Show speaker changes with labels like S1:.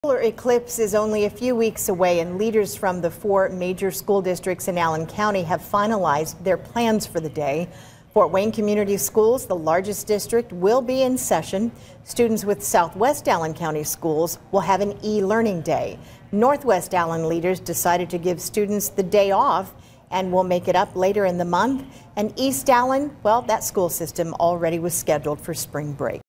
S1: Solar eclipse is only a few weeks away, and leaders from the 4 major school districts in Allen County have finalized their plans for the day. Fort Wayne Community Schools, the largest district, will be in session. Students with Southwest Allen County schools will have an e-learning day. Northwest Allen leaders decided to give students the day off and will make it up later in the month. And East Allen, well, that school system already was scheduled for spring break.